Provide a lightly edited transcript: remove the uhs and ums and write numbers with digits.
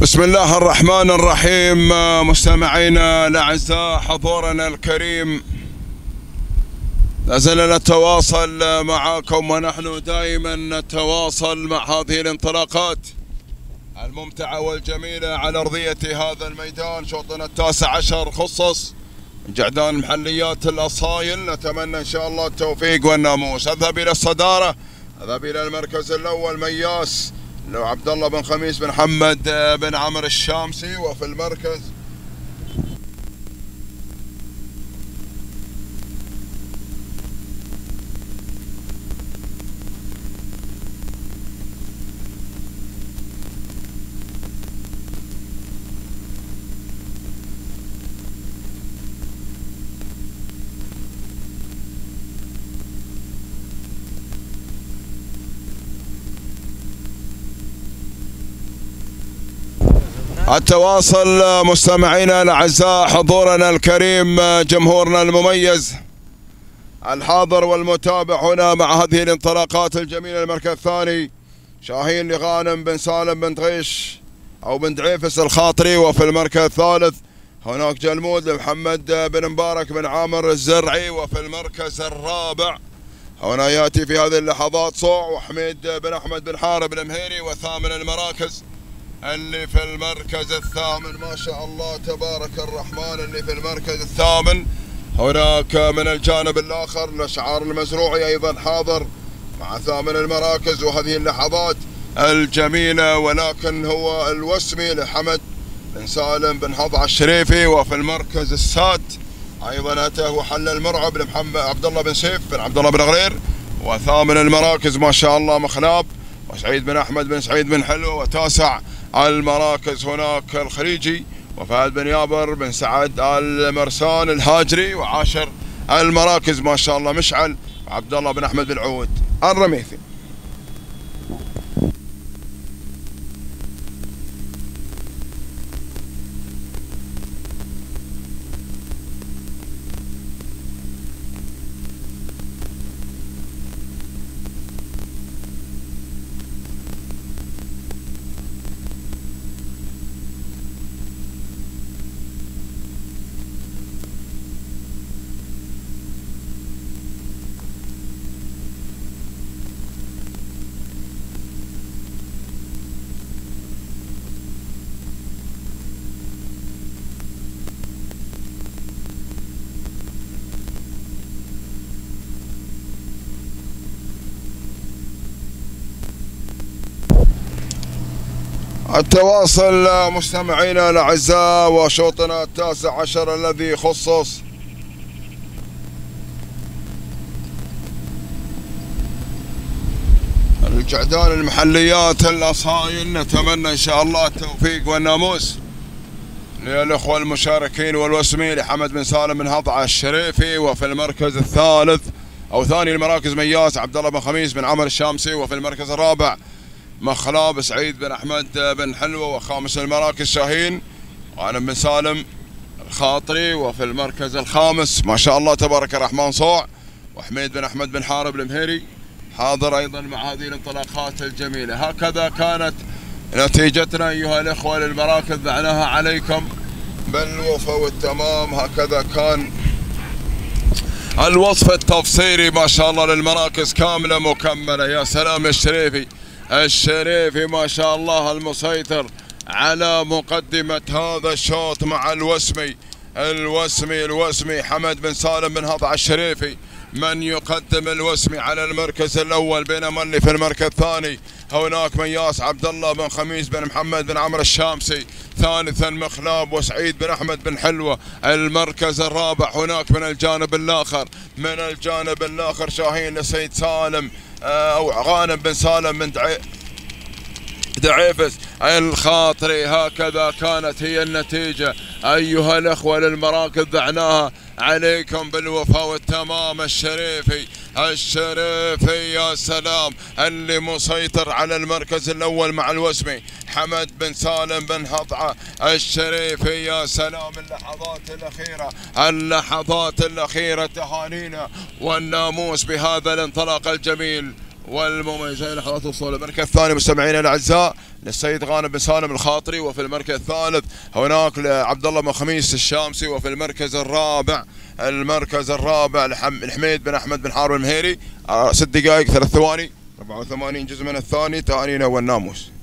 بسم الله الرحمن الرحيم. مستمعينا الأعزاء، حضورنا الكريم، لازلنا نتواصل معكم ونحن دائما نتواصل مع هذه الانطلاقات الممتعة والجميلة على أرضية هذا الميدان. شوطنا 19 خصص من جعدان محليات الأصايل. نتمنى إن شاء الله التوفيق والناموس. أذهب إلى الصدارة، أذهب إلى المركز الأول مياس لو عبد الله بن خميس بن محمد بن عمرو الشامسي، وفي المركز التواصل. مستمعينا الاعزاء، حضورنا الكريم، جمهورنا المميز الحاضر والمتابع هنا مع هذه الانطلاقات الجميله. المركز الثاني شاهين لغانم بن سالم بن غيش او بن دعيفس الخاطري، وفي المركز الثالث هناك جلمود لمحمد بن مبارك بن عامر الزرعي، وفي المركز الرابع هنا ياتي في هذه اللحظات صوع وحميد بن احمد بن حارب المهيري. وثامن المراكز اللي في المركز الثامن، ما شاء الله تبارك الرحمن، اللي في المركز الثامن هناك من الجانب الآخر الأشعار المزروعي أيضا حاضر مع ثامن المراكز. وهذه اللحظات الجميلة، ولكن هو الوسمي لحمد بن سالم بن هضع الشريفي. وفي المركز السادس أيضا أتى وحل المرعب لمحمد عبد الله بن سيف بن عبد الله بن غرير. وثامن المراكز ما شاء الله مخلاب وسعيد بن أحمد بن سعيد بن حلو. وتاسع المراكز هناك الخليجي وفهد بن يابر بن سعد المرسان الهاجري. وعاشر المراكز ما شاء الله مشعل عبد الله بن احمد بن عود الرميثي. التواصل مستمعينا الاعزاء، وشوطنا 19 الذي خصص الجعدان المحليات الاصايل. نتمنى ان شاء الله التوفيق والناموس للاخوه المشاركين والوسمي لحمد بن سالم بن هضع الشريفي. وفي المركز الثالث او ثاني المراكز مياس عبد الله بن خميس بن عمرو الشامسي. وفي المركز الرابع مخلاب سعيد بن احمد بن حلوه. وخامس المراكز شاهين غانم بن سالم الخاطري. وفي المركز الخامس ما شاء الله تبارك الرحمن صوع وحميد بن احمد بن حارب المهيري حاضر ايضا مع هذه الانطلاقات الجميله. هكذا كانت نتيجتنا ايها الاخوه للمراكز، دعناها عليكم بالوفا والتمام. هكذا كان الوصف التفصيلي ما شاء الله للمراكز كامله مكمله. يا سلام الشريفي، الشريفي ما شاء الله المسيطر على مقدمة هذا الشوط مع الوسمي حمد بن سالم بن هضع الشريفي من يقدم الوسمي على المركز الأول، بينما اللي في المركز الثاني هناك مياس عبد الله بن خميس بن محمد بن عمرو الشامسي. ثالثا مخلاب وسعيد بن أحمد بن حلوة. المركز الرابع هناك من الجانب الآخر شاهين لسيد سالم أو غانم بن سالم بن دعيفس الخاطري. هكذا كانت هي النتيجة أيها الأخوة للمراكز، دعناها عليكم بالوفاء والتمام. الشريفي يا سلام اللي مسيطر على المركز الأول مع الوسمي حمد بن سالم بن هضعة الشريفي. يا سلام اللحظات الأخيرة تهانينا والناموس بهذا الانطلاق الجميل والمميز. هاي لحظات وصول المركز الثاني مستمعينا الاعزاء للسيد غانم بن سالم الخاطري، وفي المركز الثالث هناك لعبد الله بن خميس الشامسي، وفي المركز الرابع الحميد بن احمد بن حارب المهيري. 6 دقائق 3 ثواني 84 جزء من الثاني، تانينا والناموس.